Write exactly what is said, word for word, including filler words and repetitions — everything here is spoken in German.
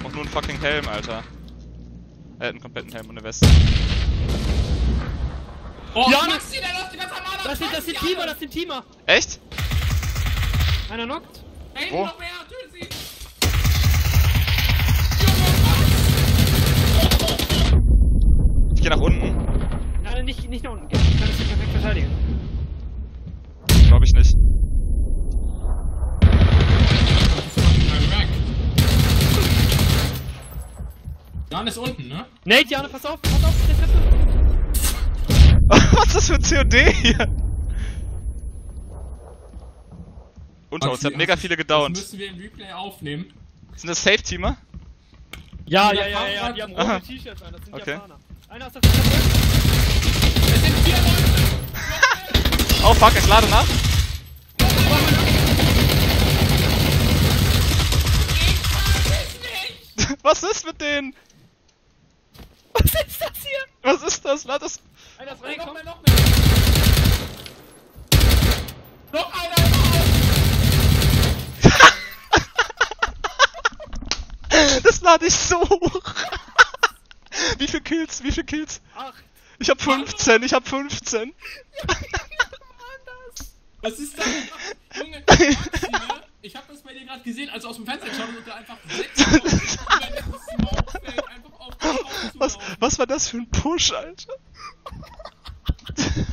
Brauch nur einen fucking Helm, Alter. Er hat einen kompletten Helm und eine Weste. Oh, Ja, Maxi, der läuft die ganze Zeit mal. Das sind, das sind Teamer, das sind Teamer. Echt? Einer knockt. Da hinten Wo? noch mehr, töte sie. Ich geh nach unten. Nein, nicht, nicht nach unten gehen. Ich kann das hier perfekt verteidigen. Glaube ich nicht. Jan ist unten, ne? Nate, Jana, pass auf, pass auf, der Treppe. Was ist das für ein C O D hier? Unter uns, ich hab mega viele Das gedownt. müssen wir im Replay aufnehmen. Sind das Safe-Teamer? Ja, Die ja, ja, ja, Japaner- die haben Aha. rote T-Shirts an, das sind Okay. Japaner. Einer aus der Treppe. Es sind vier Leute! Oh fuck, ich lade nach. Was ist mit denen? Was ist das hier? Was ist das? Lad das. Einer ist Oh, noch reingekommen. mehr, noch mehr! Noch einer! Das lade ich so hoch. Wie viel Kills? Wie viel Kills? Acht. Ich hab fünfzehn, ich hab fünfzehn. Was ist das? Junge, Maxi, ne? Ich hab das bei dir gerade gesehen, als du aus dem Fenster geschaut hast und da einfach sechs Leute über dieses Smokefeld einfach auf den Kopf Was, zulaufen. was war das für ein Push, Alter?